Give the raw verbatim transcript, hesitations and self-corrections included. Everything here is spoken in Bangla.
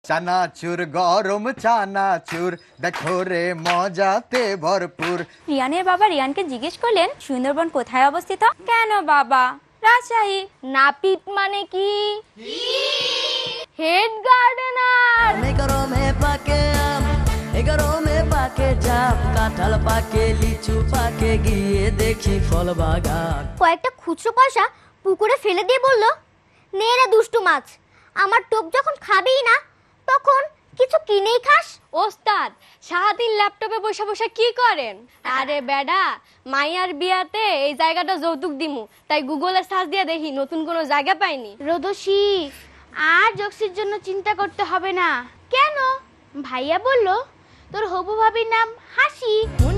চানাচুর গরম চানাচুর দেখো রে মজাতে ভরপুর। রিয়ানের বাবা রিয়ানকে জিজ্ঞেস করলেন সুন্দরবন কোথায় অবস্থিত। কেন বাবা? রাজশাহী। নাপিত মানে কি? Head gardener. এগারো মে পাকে আম, এগারো মে পাকে জাম, কাঁঠাল পাকে লিচু পাকে, গিয়ে দেখি ফল বাগান। কয়েকটা খুচরো পয়সা পুকুরে ফেলে দিয়ে বলল, নে রে দুষ্টু মাছ, আমার টোপ যখন খাবেই না তখন কিছু কিনেই খাস। ওস্তাদ সারাদিন ল্যাপটপে বসে বসে কি করেন? আরে বেডা, মাইয়ার বিয়াতে এই জায়গাটা যৌতুক দিমু, তাই গুগলে সার্চ দিয়ে দেখি নতুন কোনো জায়গা পাইনি। রোদসী, আর জক্সির জন্য চিন্তা করতে হবে না। কেন? ভাইয়া বলল তোর হবু ভাবির নাম হাসি।